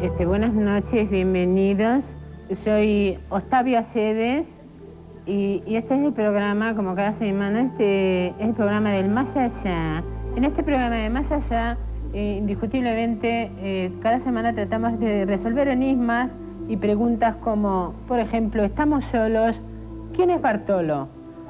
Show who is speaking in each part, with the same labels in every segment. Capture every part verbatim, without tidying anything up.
Speaker 1: Este, buenas noches, bienvenidos. Soy Octavia Cedes y, y este es el programa, como cada semana, este es el programa del Más Allá. En este programa de Más Allá, eh, indiscutiblemente, eh, cada semana tratamos de resolver enigmas y preguntas como, por ejemplo, ¿estamos solos? ¿Quién es Bartolo?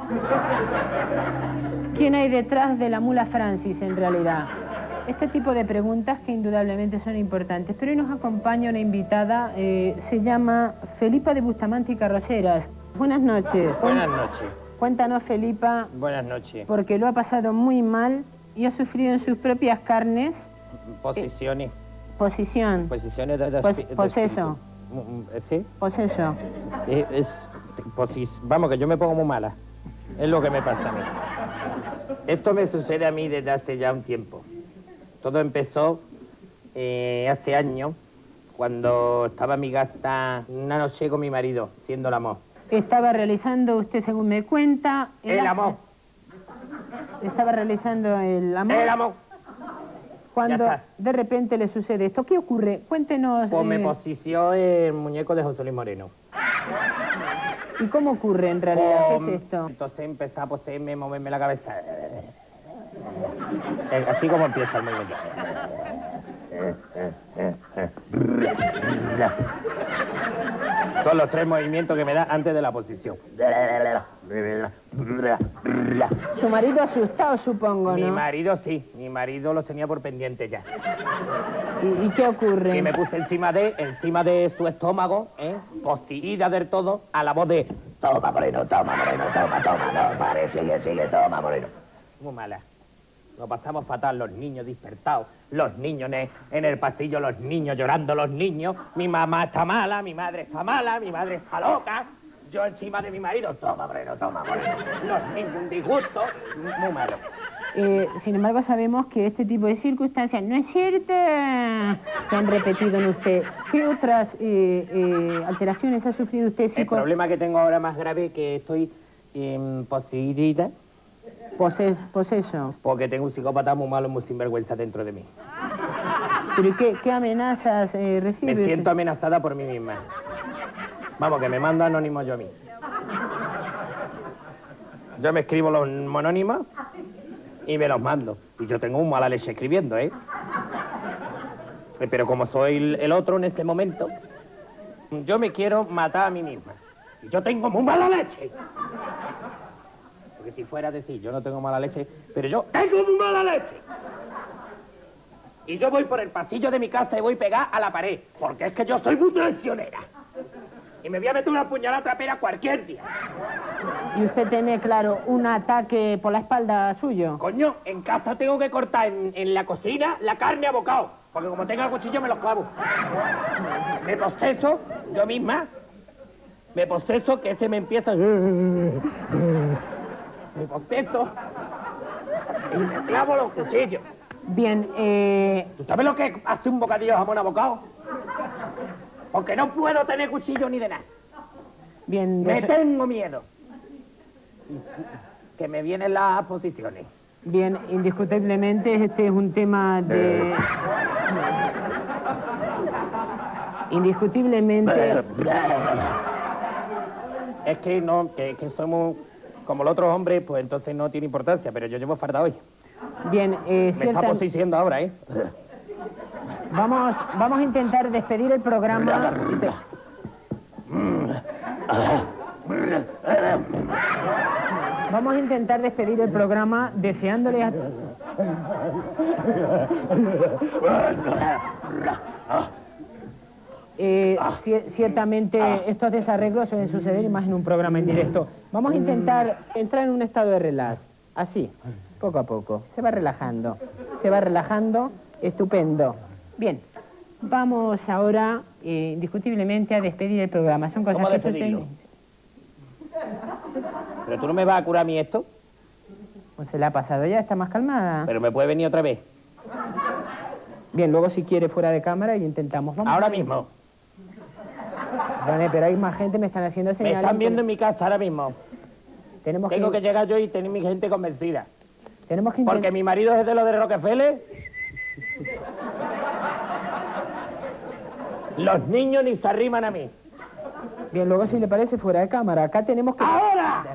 Speaker 1: ¿Quién hay detrás de la mula Francis, en realidad? Este tipo de preguntas que indudablemente son importantes. Pero hoy nos acompaña una invitada, eh, se llama Felipa de Bustamante y Carroceras. Buenas noches.
Speaker 2: Buenas noches.
Speaker 1: Cuéntanos, Felipa.
Speaker 2: Buenas noches.
Speaker 1: Porque lo ha pasado muy mal y ha sufrido en sus propias carnes.
Speaker 2: Posiciones.
Speaker 1: Eh, posición.
Speaker 2: Posiciones de, de,
Speaker 1: Pos,
Speaker 2: de
Speaker 1: poseso.
Speaker 2: ¿Sí?
Speaker 1: Poseso.
Speaker 2: Es, es posis, vamos, que yo me pongo muy mala. Es lo que me pasa a mí. Esto me sucede a mí desde hace ya un tiempo. Todo empezó eh, hace años, cuando estaba mi gasta una noche con mi marido, siendo el amor.
Speaker 1: Estaba realizando, usted según me cuenta...
Speaker 2: El, el amor.
Speaker 1: Estaba realizando el amor.
Speaker 2: El amor.
Speaker 1: Cuando de repente le sucede esto, ¿qué ocurre? Cuéntenos...
Speaker 2: Pues
Speaker 1: eh...
Speaker 2: me posició el muñeco de José Luis Moreno.
Speaker 1: ¿Y cómo ocurre en realidad?
Speaker 2: Pues,
Speaker 1: ¿Qué es esto?
Speaker 2: Entonces empezó a poseerme, moverme la cabeza. Así como empieza el movimiento. Son los tres movimientos que me da antes de la posición.
Speaker 1: Su marido asustado, supongo, ¿no?
Speaker 2: Mi marido sí, mi marido los tenía por pendiente ya.
Speaker 1: ¿Y, y qué ocurre?
Speaker 2: Y me puse encima de, encima de su estómago, ¿eh? Poseída del todo, a la voz de... Toma, Moreno, toma, Moreno, toma, toma, no, vale, sigue, sigue, toma, Moreno. Muy mala. Nos pasamos fatal, los niños despertados, los niños en el, en el pasillo, los niños llorando, los niños. Mi mamá está mala, mi madre está mala, mi madre está loca. Yo encima de mi marido, toma, Moreno, toma, Moreno. Los niños un disgusto, muy malo.
Speaker 1: Eh, sin embargo, sabemos que este tipo de circunstancias no es cierto. Se han repetido en usted. ¿Qué otras eh, eh, alteraciones ha sufrido usted?
Speaker 2: El problema que tengo ahora más grave es que estoy eh, poseída.
Speaker 1: Poses, poseso.
Speaker 2: Porque tengo un psicópata muy malo, muy sinvergüenza dentro de mí.
Speaker 1: ¿Pero y qué, qué amenazas eh, recibe?
Speaker 2: Me siento amenazada por mí misma. Vamos, que me mando anónimo yo a mí. Yo me escribo los monónimos y me los mando. Y yo tengo un mala leche escribiendo, ¿eh? Pero como soy el, el otro en este momento, yo me quiero matar a mí misma. Y yo tengo muy mala leche. Porque si fuera a decir, yo no tengo mala leche, pero yo tengo muy mala leche. Y yo voy por el pasillo de mi casa y voy pegada a la pared, porque es que yo soy muy traicionera. Y me voy a meter una puñalada trapera cualquier día.
Speaker 1: ¿Y usted tiene, claro, un ataque por la espalda suyo?
Speaker 2: Coño, en casa tengo que cortar en, en la cocina la carne a bocado, porque como tenga el cuchillo me los clavo. Me poseso yo misma, me poseso que ese me empieza... Me poseso y me clavo los cuchillos.
Speaker 1: Bien, eh...
Speaker 2: ¿Tú sabes lo que es hacer un bocadillo de jamón a bocado? Porque no puedo tener cuchillo ni de nada.
Speaker 1: Bien,
Speaker 2: me tengo miedo. Que me vienen las posiciones.
Speaker 1: Bien, indiscutiblemente este es un tema de... Indiscutiblemente...
Speaker 2: Es que no, que, que somos como los otros hombres, pues entonces no tiene importancia, pero yo llevo farda hoy.
Speaker 1: Bien, eh...
Speaker 2: Me está posiciendo ahora, ¿eh?
Speaker 1: Vamos, vamos a intentar despedir el programa. Vamos a intentar despedir el programa deseándole a... Eh, ciertamente estos desarreglos suelen suceder y más en un programa en directo. Vamos a intentar entrar en un estado de relax. Así, poco a poco. Se va relajando. Se va relajando. Estupendo. Bien, vamos ahora, eh, indiscutiblemente, a despedir el programa. Son cosas
Speaker 2: ¿Cómo
Speaker 1: que
Speaker 2: despedirlo?
Speaker 1: suceden...
Speaker 2: ¿Pero tú no me vas a curar a mí esto?
Speaker 1: Pues se le ha pasado ya, está más calmada.
Speaker 2: ¿Pero me puede venir otra vez?
Speaker 1: Bien, luego si quiere fuera de cámara y intentamos. Vamos
Speaker 2: ahora mismo.
Speaker 1: Vale, pero hay más gente, me están haciendo señales.
Speaker 2: Me están viendo en mi casa ahora mismo.
Speaker 1: Tenemos
Speaker 2: Tengo
Speaker 1: que...
Speaker 2: que llegar yo y tener mi gente convencida.
Speaker 1: Tenemos que
Speaker 2: Porque
Speaker 1: intent...
Speaker 2: mi marido es de lo de Rockefeller. Los niños ni se arriman a mí.
Speaker 1: Bien, luego si le parece fuera de cámara. Acá tenemos que...
Speaker 2: ¡Ahora!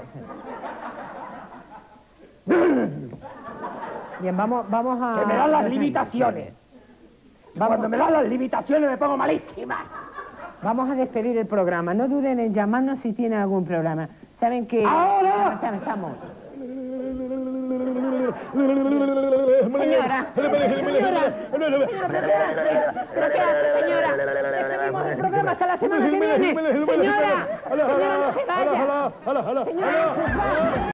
Speaker 1: Bien, vamos, vamos a...
Speaker 2: Que me dan las limitaciones.
Speaker 1: Vamos.
Speaker 2: Cuando me dan las limitaciones me pongo malísima.
Speaker 1: Vamos a despedir el programa. No duden en llamarnos si tienen algún problema. Saben que...
Speaker 2: ¡Ahora!
Speaker 1: Ya estamos. Señora, señora, señora, ¿pero qué hace, señora? Despedimos el programa hasta la semana que viene. Señora, señora, no se vaya. Señora,